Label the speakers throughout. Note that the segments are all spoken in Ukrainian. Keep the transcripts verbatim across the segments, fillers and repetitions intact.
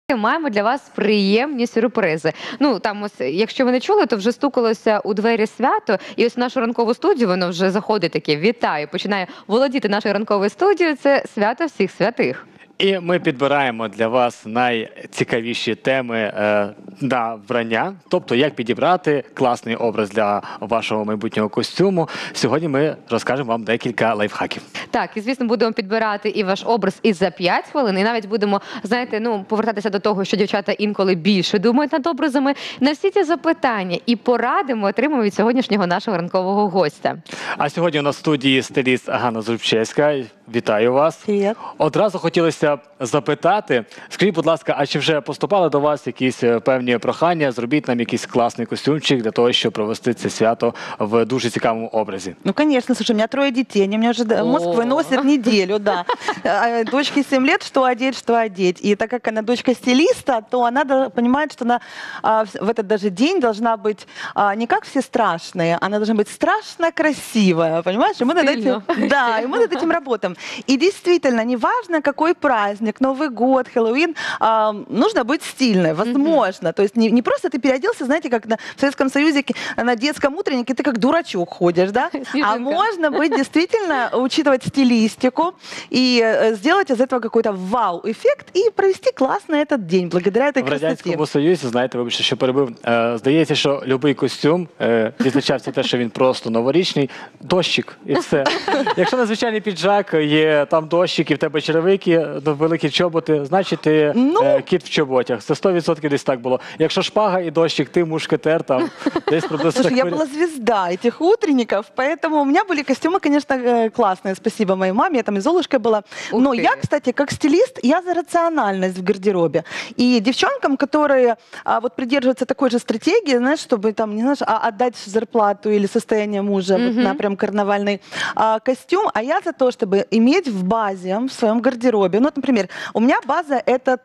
Speaker 1: Маємо для вас приємні сюрпризи. Ну, там ось, якщо ви не чули, то вже стукалося у двері свято, і ось в нашу ранкову студію воно вже заходить таке, вітаю, починає володіти нашою ранковою студією. Це свято всіх святих.
Speaker 2: І ми підбираємо для вас найцікавіші теми е, на вбрання, тобто як підібрати класний образ для вашого майбутнього костюму. Сьогодні ми розкажемо вам декілька лайфхаків.
Speaker 1: Так, і звісно, будемо підбирати і ваш образ і за п'ять хвилин, і навіть будемо, знаєте, ну, повертатися до того, що дівчата інколи більше думають над образами. На всі ці запитання і поради ми отримаємо від сьогоднішнього нашого ранкового гостя.
Speaker 2: А сьогодні у нас в студії стиліст Ганна Зубчевська. Вітаю вас.
Speaker 3: Привіт.
Speaker 2: Одразу хотілося запитати, скажіть, будь ласка, а чи вже поступали до вас якісь певні прохання, зробіть нам якийсь класний костюмчик для того, щоб провести це свято в дуже цікавому образі?
Speaker 3: Ну, конечно, слушай, у меня трое детей, они мне уже мозг выносят неделю, да. Дочке семь лет, что одеть, что одеть. И так как она дочка стилиста, то она понимает, что она в этот даже день должна быть не как все страшные, она должна быть страшно красивая, понимаешь? И мы над этим, да, и мы над этим работаем. И действительно, неважно, какой праздник, Новый год, Хэллоуин, а, нужно быть стильной, возможно. Mm-hmm. То есть не, не просто ты переоделся, знаете, как на, в Советском Союзе на детском утреннике, ты как дурачок ходишь, да? А можно быть действительно, учитывать стилистику и э, сделать из этого какой-то вау-эффект и провести классно этот день благодаря этой
Speaker 2: в
Speaker 3: красоте.
Speaker 2: В Радянському Союзі, знаєте, вибачте, що перебив, е, здається, що будь-який костюм е, відзначався те, що він просто новорічний, дощик і все. Якщо на звичайний піджак є там дощик і в тебе черевики, великі чоботи, значить ти ну, е, кіт в чоботях. Це сто відсотків десь так було. Якщо шпага і дощик, ти мушкетер там. Десь приблизно.
Speaker 3: Слушай, я была звезда этих утренников, поэтому у меня были костюмы, конечно, классные. Спасибо моей маме, я там и Золушкой была. Но я, кстати, как стилист, я за рациональность в гардеробе. И девчонкам, которые а, вот придерживаются такой же стратегии, знаешь, чтобы там, не знаешь, а, отдать зарплату или состояние мужа mm-hmm. вот, на прям карнавальный а, костюм, а я за то, чтобы иметь в базе, в своем гардеробе. Ну, вот, например, у меня база этот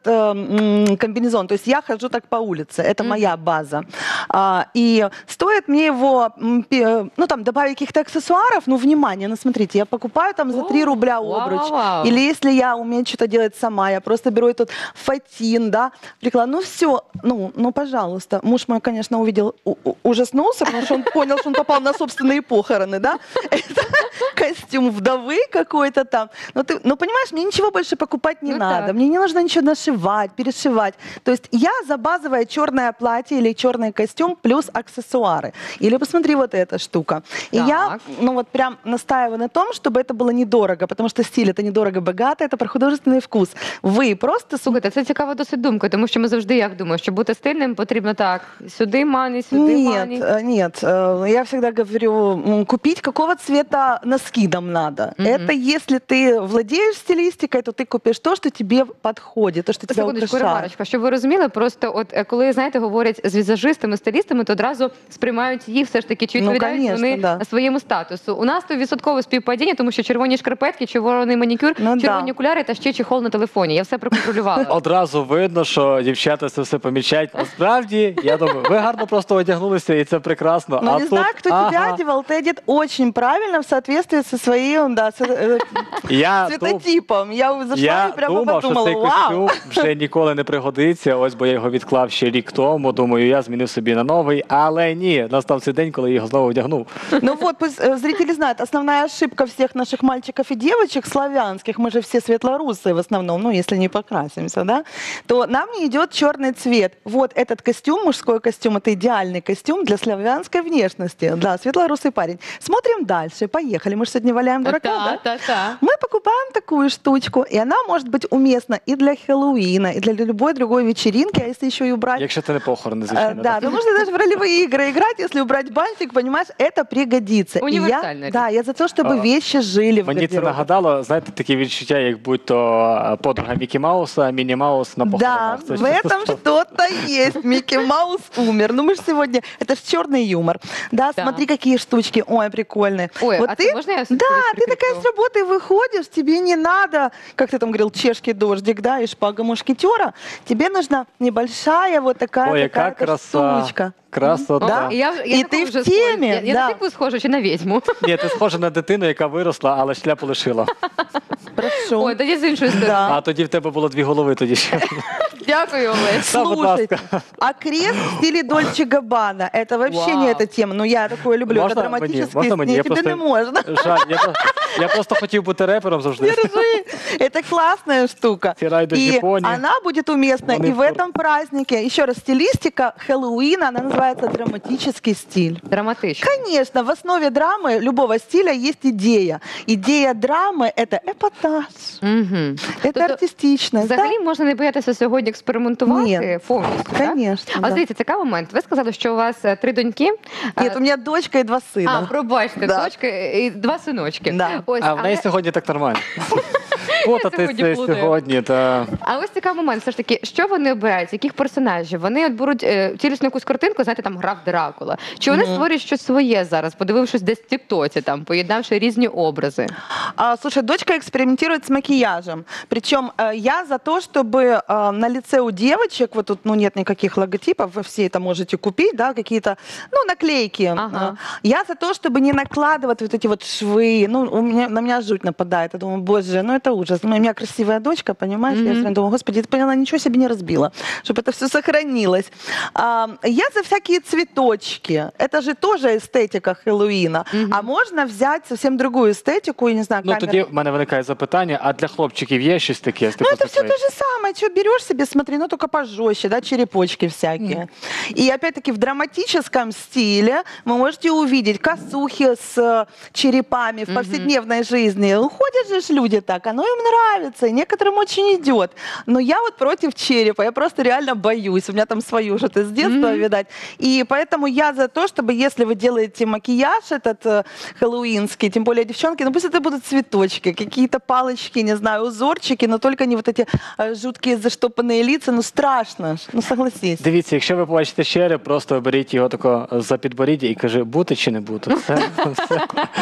Speaker 3: э, комбинезон, то есть я хожу так по улице, это mm-hmm. моя база. А, и стоит мне его, ну, там, добавить каких-то аксессуаров, ну, внимание, ну, смотрите, я покупаю там за три рубля обруч. Wow, wow, wow. Или если я умею что-то делать сама, я просто беру этот фатин, да, прикладываю. Ну, все, ну, ну, пожалуйста. Муж мой, конечно, увидел, у- ужаснулся, потому что он понял, что он попал на собственные похороны, да. Это костюм вдовы какой-то там. Но ты, ну, понимаешь, мне ничего больше покупать не ну, надо. Так. Мне не нужно ничего нашивать, перешивать. То есть я за базовое черное платье или черный костюм плюс аксессуары. Или посмотри вот эта штука. И так. я, ну, вот прям настаиваю на том, чтобы это было недорого, потому что стиль это недорого-богато, это про художественный вкус. Ви просто...
Speaker 1: Слухайте, це цікава досить думка, тому що ми завжди, як думаємо, щоб бути стильним, потрібно так, сюди мані, сюди мані.
Speaker 3: Нет, нет, я всегда говорю, купить какого цвета носки нам надо. Mm-hmm. Это если ты владеешь стилистикой, то ты купишь то, что тебе подходит, то, что тебя
Speaker 1: Секундочку,
Speaker 3: украшает.
Speaker 1: ремарочка, щоб ви розуміли, просто от коли, знаєте, говорять з візажистами, стилістами, то одразу сприймають їх все ж таки, чи відповідають ну, конечно, вони да. своєму статусу. У нас то відсоткове співпадіння, тому що червоні шкарпетки, червоний манікюр, ну, червоні да. окуляри та ще чехол на телефоні. Я все проконтролювала.
Speaker 2: Одразу видно, що дівчата це все помічають. Насправді, я думаю, ви гарно просто одягнулися, і це прекрасно.
Speaker 3: Ну,
Speaker 2: а
Speaker 3: не
Speaker 2: тут...
Speaker 3: знаю, кто
Speaker 2: ага.
Speaker 3: тебя одевал, ты одет очень правильно, в соответствии со своим, да, с,
Speaker 2: я
Speaker 3: цветотипом. Я зашла
Speaker 2: я
Speaker 3: і прямо
Speaker 2: думав,
Speaker 3: подумала,
Speaker 2: що цей костюм вже ніколи не пригодиться, ось, бо я його відклав ще рік тому, думаю, я змінив собі на новий, але ні, настав цей день, коли я його знову вдягнув.
Speaker 3: Ну вот, пусть зрители знают, основная ошибка всех наших мальчиков и девочек славянских, мы же все светлорусые в основном, ну, если не покрасимся, да, то нам не идет черный цвет. Вот этот костюм, мужской костюм, это идеальный костюм для славянской внешности, да, светлорусый парень. Смотрим дальше, поехали, мы же сегодня валяем дурака,
Speaker 1: да?
Speaker 3: Да,
Speaker 1: да, да.
Speaker 3: Мы покупаем такую штучку, и она может быть уместна и для Хэллоуина, и для любой другой вечеринки, а если еще и убрать...
Speaker 2: Якщо це не похорон, звичайно.
Speaker 3: Да, да, можно даже в ролевые игры играть, если убрать бантик, понимаешь, это пригодится.
Speaker 1: Универсальная.
Speaker 3: Я, да, я за то, чтобы вещи жили в
Speaker 2: Мені
Speaker 3: гардеробе.
Speaker 2: це нагадало, знаєте, такі відчуття, як будь-то подруга Мікі Мауса, Міні Маус на похоронах.
Speaker 3: Да, в этом что-то есть. Микки Маус умер. Ну мы же сегодня... Это же черный юмор. Да,
Speaker 1: Да.
Speaker 3: смотри, какие штучки. Ой, прикольные.
Speaker 1: Ой,
Speaker 3: вот
Speaker 1: а
Speaker 3: ты,
Speaker 1: можно я
Speaker 3: да,
Speaker 1: сюда
Speaker 3: ты такая
Speaker 1: прикреплю?
Speaker 3: с работы выходишь, тебе не надо, как ты там говорил, чешский дождик, да, и шпага мушкетера. Тебе нужна небольшая вот такая
Speaker 2: Ой, яка
Speaker 3: какая-то
Speaker 2: краса.
Speaker 3: штучка.
Speaker 2: Красота.
Speaker 3: Да?
Speaker 1: І, я, я
Speaker 3: І
Speaker 1: таку
Speaker 3: ти в
Speaker 1: вже
Speaker 3: темі,
Speaker 1: схожа. Я, я
Speaker 3: да.
Speaker 1: на типу схожа чи на відьму.
Speaker 2: Ні, ти схожа на дитину, яка виросла, але шляпу лишила.
Speaker 3: Хорошо.
Speaker 1: Ой, тоді з іншої сторони.
Speaker 3: Да.
Speaker 2: А тоді в тебе було дві голови тоді ще.
Speaker 1: Дякую, Олесь.
Speaker 2: Да, будь
Speaker 3: Слушайте,
Speaker 2: ласка.
Speaker 3: а крест в стиле Дольче Габбана, это вообще
Speaker 1: Вау.
Speaker 3: не эта тема. Ну, я такое люблю,
Speaker 2: Можна
Speaker 3: это
Speaker 2: мені?
Speaker 3: драматическое.
Speaker 2: Можна мені?
Speaker 3: Не,
Speaker 2: Я
Speaker 3: тебе
Speaker 2: просто-
Speaker 3: не можно.
Speaker 2: Жаль, я, про- я просто хотів бути репером завжди.
Speaker 3: Держи. Это классная штука.
Speaker 2: Ці райдужні
Speaker 3: И
Speaker 2: поні.
Speaker 3: она будет уместна
Speaker 2: Вони
Speaker 3: и в
Speaker 2: фор-
Speaker 3: этом празднике. Еще раз, стилистика Хэллоуина, она называется драматический стиль.
Speaker 1: Драматично.
Speaker 3: Конечно, в основе драмы любого стиля есть идея. Идея драмы – это эпатаж,
Speaker 1: Угу.
Speaker 3: это артистичность. да?
Speaker 1: Взагалі можна не боятися сьогодні експериментувати
Speaker 3: Ні.
Speaker 1: повністю. так?
Speaker 3: Конечно.
Speaker 1: А
Speaker 3: да.
Speaker 1: дивіться, цікавий момент. Ви сказали, що у вас е, три доньки.
Speaker 3: Нет,
Speaker 1: Е,
Speaker 3: у меня дочка и два
Speaker 1: А,
Speaker 3: сына.
Speaker 1: пробачте,
Speaker 3: Да.
Speaker 1: дочка і два синочки.
Speaker 3: Да.
Speaker 1: Ось,
Speaker 2: А в неї
Speaker 1: але-
Speaker 2: сьогодні так нормально. От, а ти
Speaker 1: сьогодні
Speaker 2: це
Speaker 1: плутаю.
Speaker 2: сьогодні, та...
Speaker 1: А ось цікавий момент, все ж таки, що вони обирають, яких персонажів? Вони от беруть е, цілісну якусь картинку, знаєте, там граф Дракула. Чи вони
Speaker 3: Мгм.
Speaker 1: створюють щось своє зараз, подивившись десь в Тіктоці, там, поєднавши різні образи?
Speaker 3: А, слушай, дочка экспериментирует с макияжем. Причем э, я за то, чтобы э, на лице у девочек, вот тут ну, нет никаких логотипов, вы все это можете купить, да, какие-то, ну, наклейки.
Speaker 1: Ага.
Speaker 3: Э, Я за то, чтобы не накладывать вот эти вот швы. Ну, у меня, на меня жуть нападает. Я думаю, боже, ну это ужас. Ну, у меня красивая дочка, понимаешь? Я
Speaker 1: Мгм.
Speaker 3: все время думаю, господи, ты поняла, ничего себе не разбила, чтобы это все сохранилось. А, я за всякие цветочки. Это же тоже эстетика Хэллоуина.
Speaker 1: Мгм.
Speaker 3: А можно взять совсем другую эстетику, я не знаю,
Speaker 2: Ну
Speaker 3: камера.
Speaker 2: тоді в мене виникає запитання, а для хлопчиків є щось таке?
Speaker 3: Ну, это все то же самое. Что берешь себе, смотри, ну только пожестче, да, черепочки всякие. И опять-таки в драматическом стиле вы можете увидеть косухи с э, черепами в
Speaker 1: Мгм.
Speaker 3: повседневной жизни. Ну, ходят же ж люди так, оно им нравится, и некоторым очень идет. Но я вот против черепа, я просто реально боюсь. У меня там свое что-то с детства,
Speaker 1: Мгм.
Speaker 3: видать. И поэтому я за то, чтобы если вы делаете макияж этот э, хэллоуинский, тем более девчонки, ну пусть это будут цветочки, какие-то палочки, не знаю, узорчики, но только не вот эти э, жуткие заштопанные лица. Ну страшно, ж, ну согласись.
Speaker 2: Дивіться, якщо ви побачите череп, просто беріть його тако за підборіддя і кажи, бути чи не бути. Все, все.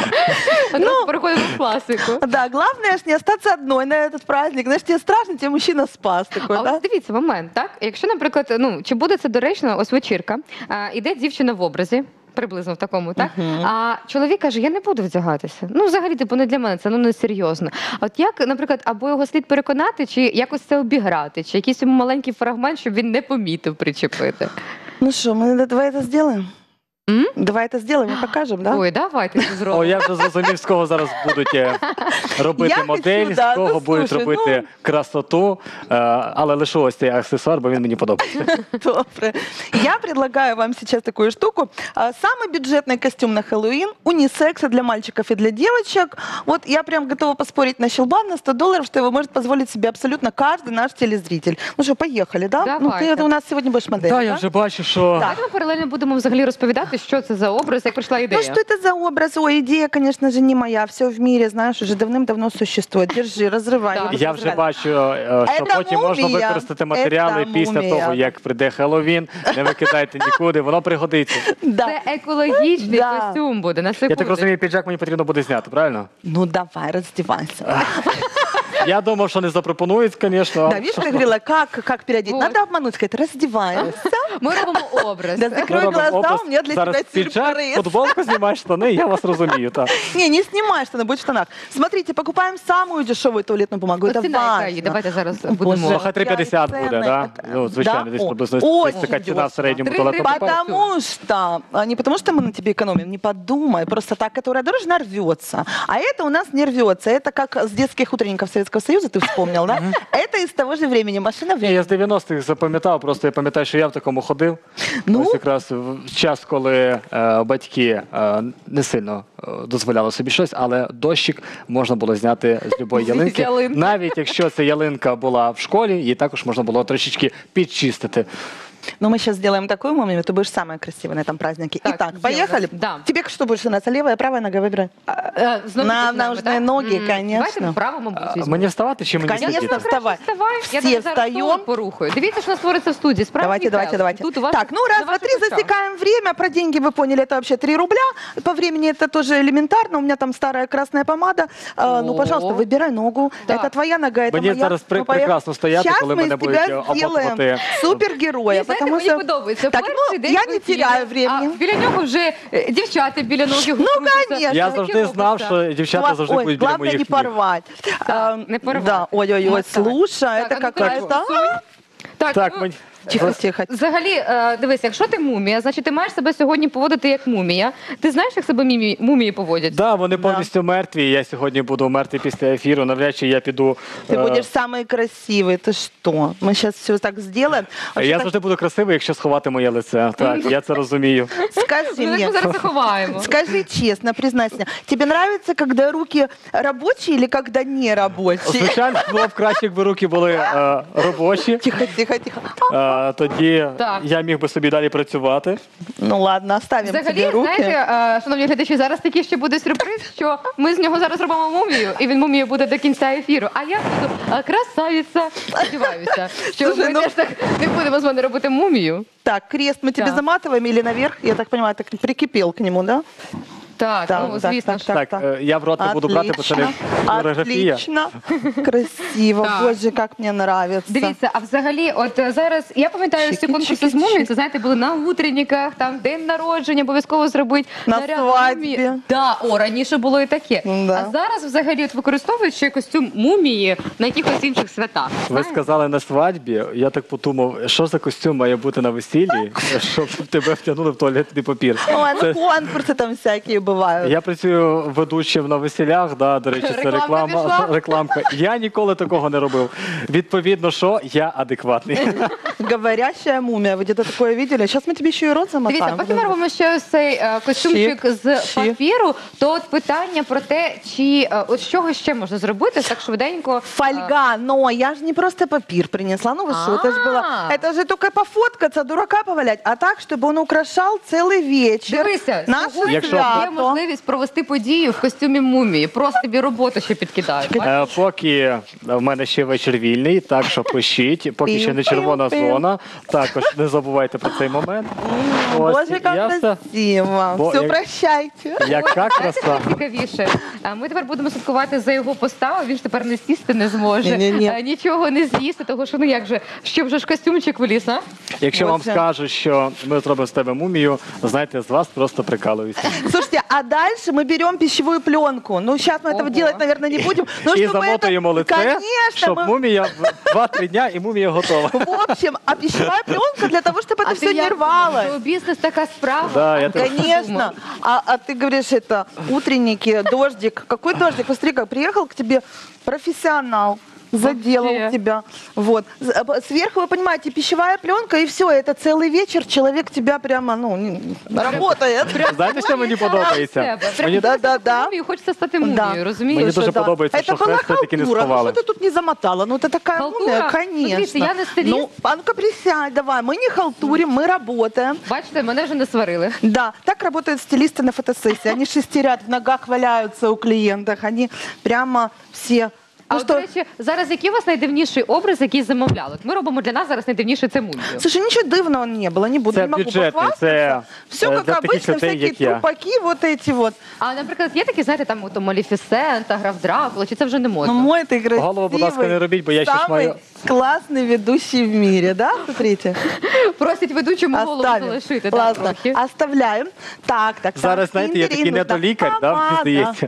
Speaker 1: Ну, переходимо в класику.
Speaker 3: Да, главное ж не остаться одной на этот праздник. Знаешь, тебе страшно, тебе мужчина спас такой,
Speaker 1: А
Speaker 3: да?
Speaker 1: ось дивіться момент, так? Якщо, наприклад, ну чи буде це доречно, ось вечірка, а, іде дівчина в образі. Приблизно в такому, так?
Speaker 3: Мгм.
Speaker 1: А чоловік каже, я не буду вдягатися. Ну, взагалі, типу, не для мене, це ну не серйозно. От як, наприклад, або його слід переконати, чи якось це обіграти, чи якийсь йому маленький фрагмент, щоб він не помітив причепити.
Speaker 3: Ну что, мы давай это сделаем?
Speaker 1: М?
Speaker 3: Давай это сделаем и покажем, да?
Speaker 1: Ой, давайте це
Speaker 2: О,
Speaker 1: зробимо.
Speaker 2: я вже зрозумів, з кого зараз будуть е, робити
Speaker 3: Я
Speaker 2: модель,
Speaker 3: хочу, да,
Speaker 2: з кого
Speaker 3: ну,
Speaker 2: будуть
Speaker 3: слушай,
Speaker 2: робити красоту, е, але лишу ось цей аксесуар, бо він мені подобається.
Speaker 3: Добре. Я предлагаю вам сейчас такую штуку. А, Самый бюджетный костюм на Хэллоуин, унисекс и для мальчиков и для девочек. Вот я прям готова поспорить на щелбан на сто долларов, что его может позволить себе абсолютно каждый наш телезритель. Ну что, поехали, да? Ну
Speaker 1: Давайте.
Speaker 3: ты у нас сегодня будешь модель,
Speaker 2: Так, я вже бачу, що
Speaker 3: Так.
Speaker 1: Давайте ми паралельно будемо взагалі розповідати, що це за образ, як прийшла
Speaker 3: Ну
Speaker 1: ідея.
Speaker 3: что это за образ? Ой, идея, конечно же, не моя. Все в мире, знаешь, уже давным-давно существует. Держи, разрывай.
Speaker 1: Так.
Speaker 3: буду
Speaker 2: я вже
Speaker 3: разрывать.
Speaker 2: бачу, е, що
Speaker 3: Це
Speaker 2: потім можна
Speaker 3: мумія.
Speaker 2: використати матеріали
Speaker 3: Це
Speaker 2: після
Speaker 3: мумія.
Speaker 2: того, як прийде Хеллоуін. Не викидайте нікуди, воно пригодиться.
Speaker 3: Да.
Speaker 1: Це екологічний
Speaker 3: Да.
Speaker 1: костюм буде, на
Speaker 2: Я
Speaker 1: секунду.
Speaker 2: так розумію, піджак мені потрібно буде зняти, правильно?
Speaker 3: Ну давай, раздевайся.
Speaker 2: Я думав, що не запропонують, звісно.
Speaker 3: Да, видишь, я говорила, как, как переодеть?
Speaker 1: Вот.
Speaker 3: Надо обмануть, сказать, раздеваемся.
Speaker 1: Ми робимо образ.
Speaker 3: Да, закрой глаза, у меня для
Speaker 2: Зараз
Speaker 3: тебя
Speaker 2: піджак,
Speaker 3: сюрприз.
Speaker 2: футболку знімаєш, штани, я вас розумію. Так.
Speaker 3: Не, не снимай штаны, будет в штанах. Смотрите, покупаем самую дешевую туалетную бумагу. Это
Speaker 1: Ціна, яка її?
Speaker 3: важно.
Speaker 1: Давайте зараз
Speaker 3: Боже.
Speaker 1: будемо.
Speaker 2: Ну, хай три п'ятдесят
Speaker 3: Ціни,
Speaker 2: буде, да?
Speaker 3: це-
Speaker 2: Ну, звичайно,
Speaker 3: да?
Speaker 2: десь
Speaker 3: О,
Speaker 2: приблизно
Speaker 3: очень
Speaker 2: така ціна
Speaker 3: дешево.
Speaker 2: в середньому
Speaker 1: Три
Speaker 2: туалетного
Speaker 1: гривні.
Speaker 2: паперу.
Speaker 3: Потому что, а, не потому что мы на тебе экономим, не подумай, просто та, которая дороже, она рвется. А это у нас не рвется. Это как с детских утренников Советского Союза, ты вспомнил, да? Это из того же времени, машина
Speaker 2: Ні,
Speaker 3: времени.
Speaker 2: я з дев'яностих запам'ятав, просто я пам'ятаю, що я в такому ходив.
Speaker 3: Ну?
Speaker 2: Ось якраз в час, коли е, батьки е, не сильно е, дозволяли собі щось, але дощик можна було зняти з любої
Speaker 1: З
Speaker 2: ялинки.
Speaker 1: ялинки.
Speaker 2: Навіть якщо ця ялинка була в школі, її також можна було трішечки підчистити.
Speaker 3: Но мы сейчас сделаем такую мумию, ты будешь самая красивая на этом празднике.
Speaker 1: Так,
Speaker 3: Итак,
Speaker 1: Ева,
Speaker 3: поехали.
Speaker 1: да.
Speaker 3: Тебе что больше нравится, левая, правая нога, выбирай.
Speaker 1: Е, знову
Speaker 3: На
Speaker 1: почнемо,
Speaker 3: нужні
Speaker 1: так?
Speaker 3: ноги,
Speaker 1: М,
Speaker 3: конечно.
Speaker 1: Давайте вправо, мабуть,
Speaker 2: А,
Speaker 1: візьмемо.
Speaker 2: Мені вставати чи мені
Speaker 3: Конечно,
Speaker 2: сидіти?
Speaker 3: вставай.
Speaker 1: Вставай, я
Speaker 3: Все
Speaker 1: навіть зараз
Speaker 3: встаем.
Speaker 1: стол порухаю. Дивіться, що у нас твориться в студії. Справді
Speaker 3: Давайте, давайте,
Speaker 1: Хелл.
Speaker 3: давайте.
Speaker 1: Тут у вас
Speaker 3: Так, ну раз,
Speaker 1: на
Speaker 3: два,
Speaker 1: ваших
Speaker 3: три,
Speaker 1: очах.
Speaker 3: засекаем время. Про деньги вы поняли, это вообще три рубля. По времени это тоже элементарно. У меня там старая красная помада. А, ну,
Speaker 1: О.
Speaker 3: пожалуйста, выбирай ногу.
Speaker 1: Так.
Speaker 3: Это твоя нога, это
Speaker 2: Мені
Speaker 3: моя.
Speaker 2: зараз при-
Speaker 3: Ну, поехали.
Speaker 2: прекрасно стояти,
Speaker 3: Сейчас
Speaker 2: коли
Speaker 3: мы
Speaker 2: мене
Speaker 3: из
Speaker 2: будуть
Speaker 3: тебя
Speaker 2: опитувати.
Speaker 3: сделаем супергероя.
Speaker 1: Місяць знаєте,
Speaker 3: потому
Speaker 1: мені
Speaker 3: что...
Speaker 1: подобається.
Speaker 3: Так,
Speaker 1: Перший
Speaker 3: ну,
Speaker 1: день
Speaker 3: я не
Speaker 1: весілля,
Speaker 3: теряю времени.
Speaker 1: А біля нього вже е, дівчата біля ноги
Speaker 3: Ну,
Speaker 1: гукнуться.
Speaker 3: конечно.
Speaker 2: Я
Speaker 3: Такі
Speaker 2: завжди знав,
Speaker 1: робиться.
Speaker 2: що дівчата завжди
Speaker 3: Ой,
Speaker 2: будуть біля
Speaker 3: главное
Speaker 2: моїх
Speaker 3: не
Speaker 2: ніг.
Speaker 3: порвать. А,
Speaker 1: не порвать.
Speaker 3: Да, ой-ой-ой,
Speaker 1: Мотать.
Speaker 3: слушай,
Speaker 1: Так,
Speaker 3: это
Speaker 1: а ну-ка,
Speaker 3: какая-то...
Speaker 1: Сунь. Так,
Speaker 2: Так,
Speaker 1: ну,
Speaker 2: мені...
Speaker 3: Тихо, тихо.
Speaker 1: взагалі, е, дивись, якщо ти мумія, значить ти маєш себе сьогодні поводити як мумія. Ти знаєш, як себе мумії, мумії поводять?
Speaker 2: Да, вони повністю мертві. Я сьогодні буду мертвий після ефіру. Навряд чи я піду.
Speaker 3: Ты
Speaker 2: е,
Speaker 3: будешь самый красивый, ты что? Мы сейчас все так сделаем. Вообще,
Speaker 2: Я
Speaker 3: так,
Speaker 2: завжди буду красивий, якщо сховати моє лице. Так, я це розумію.
Speaker 3: Скажи
Speaker 1: Ну, так
Speaker 3: мне,
Speaker 1: ми зараз заховаємо.
Speaker 3: скажи честно, признайся, тебе нравится, когда руки рабочие или когда не рабочие?
Speaker 2: Звичайно, було б краще, якби руки були е, робочі.
Speaker 3: Тихо, тихо, тихо.
Speaker 2: Е, тоді
Speaker 1: Так.
Speaker 2: я міг би собі далі працювати.
Speaker 3: Ну ладно, оставим тебе
Speaker 1: Взагалі,
Speaker 3: руки.
Speaker 1: знаєте, е, шановні глядачі, зараз такий ще буде сюрприз, що ми з нього зараз робимо мумію, і він мумією буде до кінця ефіру. А я буду е, красавиця. Сподіваюся, що
Speaker 3: Слушай,
Speaker 1: ми
Speaker 3: ну-
Speaker 1: теж так не будемо з мене робити мумію.
Speaker 3: Так, крест мы тебе
Speaker 1: Да.
Speaker 3: заматываем или наверх? Я так понимаю, так прикипел к нему, да?
Speaker 1: Так,
Speaker 3: Так,
Speaker 1: ну
Speaker 3: так,
Speaker 1: звісно
Speaker 3: так,
Speaker 1: ж.
Speaker 3: так.
Speaker 2: Так, е, я в рот не буду брати, бо це не фотографія.
Speaker 3: Отлично. Красиво.
Speaker 1: Так.
Speaker 3: Боже, как мне нравится.
Speaker 1: Дивіться, а взагалі, от е, зараз я пам'ятаю всі
Speaker 3: Чики,
Speaker 1: конкурси
Speaker 3: чики,
Speaker 1: з мумією,
Speaker 3: чики.
Speaker 1: це знаєте, були на утренниках, там день народження, обов'язково зробити
Speaker 3: На
Speaker 1: наряд
Speaker 3: свадьбі.
Speaker 1: мумії. Да, о, раніше було і таке.
Speaker 3: Да.
Speaker 1: А зараз взагалі от використовують ще костюм мумії на якихось інших святах.
Speaker 2: Ви
Speaker 1: Знаєте?
Speaker 2: сказали на свадьбі, я так подумав, що за костюм має бути на весіллі, щоб тебе втягнули в туалетний папір.
Speaker 3: Ой,
Speaker 2: Це-
Speaker 3: ну конкурсы там всякие бывают.
Speaker 2: Я працюю ведучим на весілях, да, до речі, це
Speaker 1: Рекламка
Speaker 2: реклама,
Speaker 1: пішла?
Speaker 2: рекламка. Я ніколи такого не робив. Відповідно, що я адекватний.
Speaker 3: Говорящая мумия. Вы где-то такое видели? Сейчас мы тебе еще и рот
Speaker 1: Дивіться,
Speaker 3: замотаем.
Speaker 1: поки ми робимо ще ось цей е, костюмчик
Speaker 3: Чик,
Speaker 1: з
Speaker 3: чик.
Speaker 1: папіру, то от питання про те, чи е, от з чого ще можна зробити так швиденько. е,
Speaker 3: Фольга, но я же не просто папир принесла, ну вы что, это же было,
Speaker 1: А.
Speaker 3: это же только пофоткаться, дурака повалять, а так, чтобы он украшал целый вечер.
Speaker 1: Дивися,
Speaker 3: Наше
Speaker 1: сьогодні
Speaker 2: Якщо-
Speaker 1: є
Speaker 3: свято.
Speaker 1: можливість провести подію в костюмі мумії. Просто тобі роботу ще підкидають.
Speaker 2: Е, Поки в мене ще вечір вільний, так що пишіть, поки ще не червона
Speaker 3: Пим-пим-пим.
Speaker 2: зона. Також не забувайте про цей момент. Ось,
Speaker 3: Боже, как
Speaker 2: я все.
Speaker 3: красиво.
Speaker 2: Бо
Speaker 3: Все,
Speaker 2: я-
Speaker 3: прощайте.
Speaker 2: Яка
Speaker 1: Знаєте,
Speaker 2: краса.
Speaker 1: що цікавіше? А Ми тепер будемо слідкувати за його поставою. Він ж тепер не сісти не зможе,
Speaker 3: Ні-ні-ні.
Speaker 1: е, нічого не з'їсти, того що ну як же, щоб же ж костюмчик вліз, а?
Speaker 2: Якщо вам
Speaker 3: Оце.
Speaker 2: скажуть, що ми зробимо з тебе мумію, знаєте, з вас просто прикалуються.
Speaker 3: Слушайте, а дальше мы берем пищевую пленку. Ну, сейчас мы этого
Speaker 1: Ого.
Speaker 3: делать, наверное, не будем. Но
Speaker 2: І
Speaker 3: чтобы
Speaker 2: замотуємо
Speaker 3: это...
Speaker 2: лице,
Speaker 3: Конечно,
Speaker 2: щоб
Speaker 3: мы...
Speaker 2: мумія в два-три дня і мумія готова.
Speaker 3: В общем, а пищевая пленка для того, чтобы это
Speaker 1: а
Speaker 3: все
Speaker 1: ти
Speaker 3: не
Speaker 1: як
Speaker 3: рвалось.
Speaker 1: думаєш, бізнес така справа.
Speaker 2: Да, я теж-
Speaker 3: Конечно. А, а ты говоришь, это утренники, дождик. Какой дождик? Посмотри, как приехал к тебе профессионал. Заделал
Speaker 1: Вообще.
Speaker 3: тебя. Вот. З- а, Сверху, вы понимаете, пищевая пленка, и все. Это целый вечер человек тебя прямо, ну, не- работает.
Speaker 2: Знаєте, що мені подобається? Мені,
Speaker 3: Да, да, да.
Speaker 1: Мумію, хочеться стати мумією, розумієш?
Speaker 2: Мені дуже
Speaker 3: да.
Speaker 2: подобається,
Speaker 3: Это
Speaker 2: що
Speaker 3: была
Speaker 2: хрест все-таки не
Speaker 3: халтура. Ну,
Speaker 2: сховали.
Speaker 3: что ты тут не замотала? Ну, это такая
Speaker 1: Халтура?
Speaker 3: мумия,
Speaker 1: Смотрите,
Speaker 3: конечно.
Speaker 1: я не стилист.
Speaker 3: Ну, а ну-ка присядь, давай. Мы не халтурим, мы работаем.
Speaker 1: Бачите, мене вже не сварили.
Speaker 3: Да, так работают стилисты на фотосессии. Они шестерят, в ногах валяются у клиентов. Они прямо все...
Speaker 1: А
Speaker 3: Ну
Speaker 1: от, до
Speaker 3: что,
Speaker 1: речі, зараз який у вас найдивніший образ, який замовляли? От ми робимо для нас зараз найдивніший це мумію.
Speaker 3: слушай, ничего дивного не было, не буду,
Speaker 2: Це
Speaker 3: не могу
Speaker 2: бюджетний,
Speaker 3: похвастаться.
Speaker 2: це,
Speaker 3: Все
Speaker 2: е,
Speaker 3: как
Speaker 2: для таких
Speaker 3: обычно,
Speaker 2: людей,
Speaker 3: всякие
Speaker 2: як я.
Speaker 3: трупаки вот эти вот.
Speaker 1: А, наприклад, є такі, знаєте, там ото Малефісента, граф Дракула, чи це вже не
Speaker 3: Ну,
Speaker 1: модно?
Speaker 3: мой ты красивый,
Speaker 2: Голову, будь ласка, не робіть, бо я щось
Speaker 3: самый
Speaker 2: маю.
Speaker 3: классный ведущий в мире, да? Смотрите.
Speaker 1: Просить ведучому голову
Speaker 3: Оставим.
Speaker 1: залишити. так,
Speaker 3: Ладно,
Speaker 1: трохи.
Speaker 3: оставляем. Так, так,
Speaker 2: Зараз,
Speaker 3: так.
Speaker 2: знаєте, я такий
Speaker 3: Індирі,
Speaker 2: недолікар, да, мені
Speaker 3: помада.
Speaker 2: здається.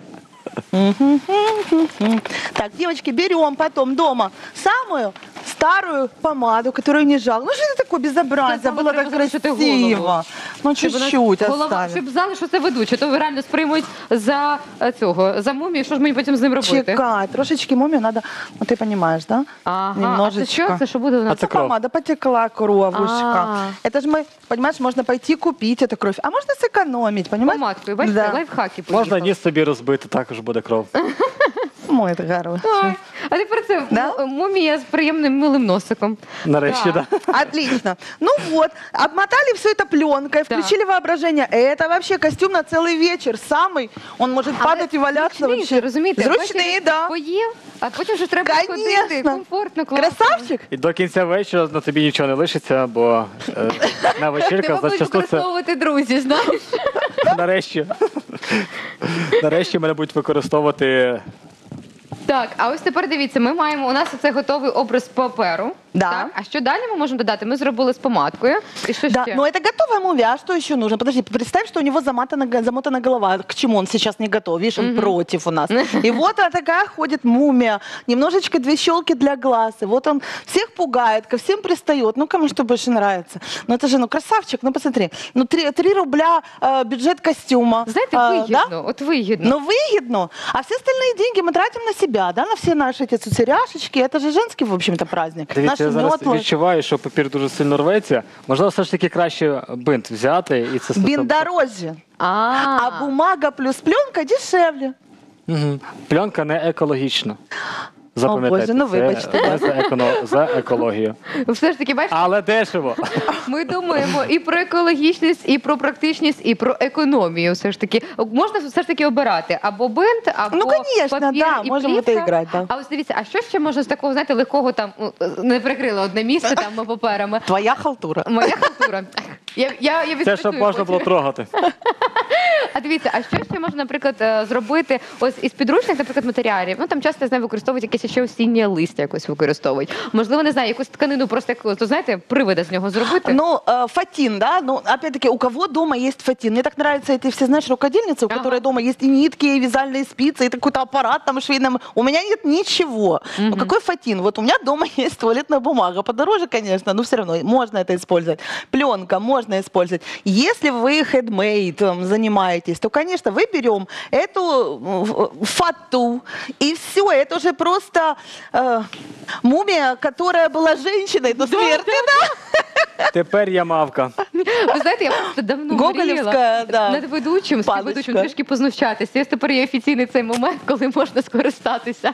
Speaker 3: Так, девочки, берем потом дома самую старую помаду, которую не жалко. Ну что это такое безобразие?
Speaker 1: Це саме
Speaker 3: Было
Speaker 1: треба
Speaker 3: так
Speaker 1: залишити
Speaker 3: красиво.
Speaker 1: голову.
Speaker 3: Ну
Speaker 1: Щоб вона-
Speaker 3: чуть-чуть
Speaker 1: голова,
Speaker 3: оставим.
Speaker 1: щоб знали, що це ведучий, то ви реально сприймуть за е, цього, за мумію, що ж мені потім з ним робити?
Speaker 3: Чекай, трошечки мумию надо, ну ты понимаешь, да?
Speaker 1: Ага, а це
Speaker 3: Немножечко.
Speaker 1: що? Це що буде у
Speaker 2: А
Speaker 1: нас?
Speaker 2: це кров.
Speaker 3: Помада потекла, кровушка.
Speaker 1: А.
Speaker 3: Это же мы, понимаешь, можно пойти купить эту кровь, а можно сэкономить, понимаешь?
Speaker 1: Помадкою, бачите,
Speaker 3: Да.
Speaker 1: лайфхаки
Speaker 2: Можна
Speaker 1: поїхали.
Speaker 2: ніс собі розбити, також буде кров.
Speaker 3: Мой это хороший.
Speaker 1: Ой, а тепер це
Speaker 3: Да?
Speaker 1: м- мумія з приємним милим носиком.
Speaker 2: Нарешті,
Speaker 1: Так.
Speaker 2: да.
Speaker 3: Отлично. Ну вот, обмотали все это пленкой,
Speaker 1: Да.
Speaker 3: включили воображение. Это вообще костюм на целый вечер. Самый. Он может падать и валяться
Speaker 1: зручний,
Speaker 3: вообще.
Speaker 1: розумієте?
Speaker 3: Зручний,
Speaker 1: Ввечері
Speaker 3: да.
Speaker 1: поїв, а потім вже треба
Speaker 3: Конечно.
Speaker 1: ходити, комфортно, класно.
Speaker 3: Красавчик?
Speaker 2: І до кінця вечора на тобі нічого не лишиться, бо е, на вечірках
Speaker 1: Тебе будуть
Speaker 2: зачасту це
Speaker 1: використовувати друзі, знаєш?
Speaker 2: нарешті. Нарешті мене будуть використовувати.
Speaker 1: Так, а ось тепер дивіться, ми маємо, у нас це готовий образ паперу.
Speaker 3: Да.
Speaker 1: Так, а що далі ми можемо додати? Ми зробили з помадкою. І що
Speaker 3: Да,
Speaker 1: ще?
Speaker 3: но это готовая мумия, а что еще нужно? Подожди, представь, что у него замотана, замотана голова. К чему он сейчас не готов? Видишь, он против у нас. И вот она такая ходит мумия, немножечко две щелки для глаз. И вот он всех пугает, ко всем пристает. Ну, кому что больше нравится. Ну, это же, ну, красавчик, ну, посмотри. Ну, три рубля э, бюджет костюма.
Speaker 1: Знаєте,
Speaker 3: А,
Speaker 1: вигідно,
Speaker 3: да?
Speaker 1: от вигідно.
Speaker 3: Ну, выгодно. А все остальные деньги мы тратим на себя, да, на все наши эти цуцеряшечки. Это же женский, в общем-то, праздник.
Speaker 2: Дивіться,
Speaker 3: Наши
Speaker 2: я зараз
Speaker 3: метлы.
Speaker 2: відчуваю, що папір дуже сильно рветься. Можливо, все ж таки краще бинт взяти і це
Speaker 3: Бин дороже.
Speaker 1: А,
Speaker 3: А бумага плюс пленка дешевле.
Speaker 2: Угу. Пленка не екологічна. Запам'ятайте,
Speaker 3: Боже, ну,
Speaker 2: це
Speaker 3: вибачте.
Speaker 2: не за, еконо- за екологію.
Speaker 1: все ж таки, бачите,
Speaker 2: Але дешево.
Speaker 1: ми думаємо і про екологічність, і про практичність, і про економію. Все ж таки, можна все ж таки обирати або бинт, або
Speaker 3: Ну, конечно,
Speaker 1: папір
Speaker 3: да,
Speaker 1: і
Speaker 3: можемо
Speaker 1: плівка.
Speaker 3: це іграти, да.
Speaker 1: А ось дивіться, а що ще можна з такого, знаєте, легкого там, ну, не прикрила одне місце там паперами.
Speaker 3: Твоя халтура.
Speaker 1: Моя халтура. Я, я, я
Speaker 2: Це
Speaker 1: відпрацюю
Speaker 2: щоб можна
Speaker 1: потім.
Speaker 2: було трогати.
Speaker 1: А дивіться, а що ще можна, наприклад, е, зробити ось із підручних, наприклад, матеріалів? Ну там часто я знаю, використовують якесь ще осіннє листя, якось використовують. Можливо, не знаю, якусь тканину просто як, то знаєте, привида з нього зробити.
Speaker 3: Ну, э, фатин, да, ну, опять-таки, у кого дома есть фатин? Мне так нравятся эти все, знаешь, рукодельницы, у
Speaker 1: Ага.
Speaker 3: которой дома есть и нитки, и вязальные спицы, и какой-то аппарат там швейный. У меня нет ничего. Ну, какой фатин? Вот у меня дома есть туалетная бумага. Подороже, конечно, но все равно можно это использовать. Пленка можно использовать. Если вы хендмейд занимаетесь, то, конечно, вы берем эту э, фату, и все, это уже просто э, мумия, которая была женщиной до смерти, да?
Speaker 2: Тепер я мавка.
Speaker 1: Ви знаєте, я просто давно
Speaker 3: Гоголівська,
Speaker 1: мріяла
Speaker 3: да,
Speaker 1: над ведучим,
Speaker 3: паночка.
Speaker 1: співведучим трішки познущатися. І ось тепер є офіційний цей момент, коли можна скористатися.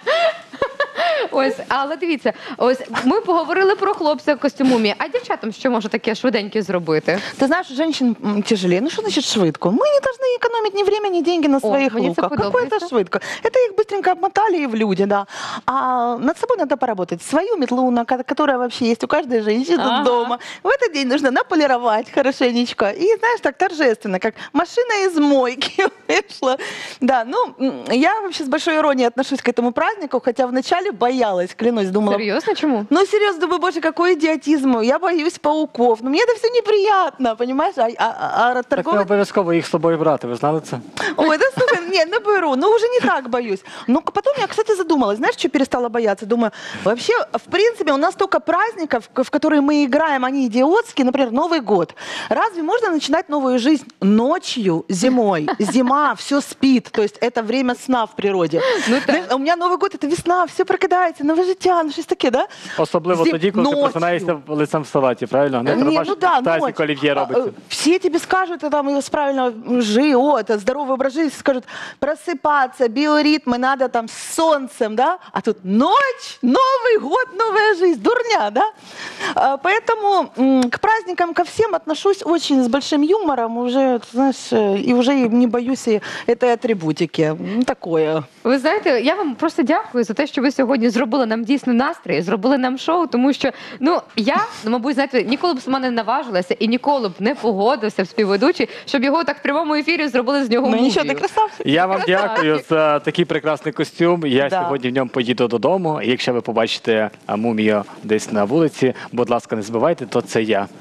Speaker 1: Ось, але дивіться, ось ми поговорили про хлопця в костюмумі, а дівчатам що може таке швиденьке зробити?
Speaker 3: Ты знаешь, у женщин м, тяжелее. Ну что значит швидко? Мы не должны экономить ни время, ни деньги на своих
Speaker 1: мне это
Speaker 3: луках. Какое
Speaker 1: подобается.
Speaker 3: это швидко? Это их быстренько обмотали и в люди, да. А над собой надо поработать. Свою метлу, на ко- которая вообще есть у каждой женщины
Speaker 1: Ага.
Speaker 3: дома. В этот день нужно наполировать хорошенечко. И, знаешь, так торжественно, как машина из мойки вышла. Да, ну, м, я вообще с большой иронией отношусь к этому празднику, хотя вначале боялась, клянусь, думала,
Speaker 1: Серйозно, чому?
Speaker 3: ну, серьезно, думаю, боже, какой идиотизм. Я боюсь пауков. Но мне это все неприятно, понимаешь? А, а, а
Speaker 2: Так не
Speaker 3: торговый...
Speaker 2: обов'язково їх з собою брати, ви знали це?
Speaker 3: Ой, да слушай, не, наберу. Ну, уже не так боюсь. Но потом я, кстати, задумалась. Знаешь, что перестала бояться? Думаю, вообще, в принципе, у нас столько праздников, в которые мы играем, они идиотские. Например, Новый год. Разве можно начинать новую жизнь ночью, зимой? Зима, все спит. То есть это время сна в природе.
Speaker 1: Ну,
Speaker 3: Знаешь, у меня Новый год, это весна, все прокидается, новое життя, ну, щось таке, да?
Speaker 2: Особливо
Speaker 3: Зим-
Speaker 2: тоді, коли ти
Speaker 3: ночью.
Speaker 2: просинаєшся лицем в салаті, правильно? Не
Speaker 3: Не,
Speaker 2: треба
Speaker 3: ну да,
Speaker 2: тазик
Speaker 3: ночь.
Speaker 2: олів'є
Speaker 3: А,
Speaker 2: робиться.
Speaker 3: э, Все тебе скажут, а там с правильно жи, о, это здоровый образ жизни, скажут просыпаться, биоритмы, надо там с солнцем, да? А тут ночь, Новый год, новая жизнь, дурня, да? А, Поэтому м, к праздникам ко всем отношусь очень с большим юмором, уже, ты знаешь, э, и уже не боюсь и этой атрибутики. Ну, такое.
Speaker 1: Ви знаєте, я вам просто дякую за те, що ви сьогодні зробили нам дійсно настрій, зробили нам шоу, тому що, ну, я, ну, мабуть, знаєте, ніколи б сама не наважилася і ніколи б не погодився в співведучий, щоб його так в прямому ефірі зробили з нього
Speaker 3: Ну
Speaker 1: мувію.
Speaker 3: ничего, ты красавчик.
Speaker 2: Я вам
Speaker 1: Красавчик.
Speaker 2: дякую за такий прекрасний костюм. Я
Speaker 3: Да.
Speaker 2: сьогодні в ньому поїду додому. І якщо ви побачите а, мумію десь на вулиці, будь ласка, не збивайте, то це я.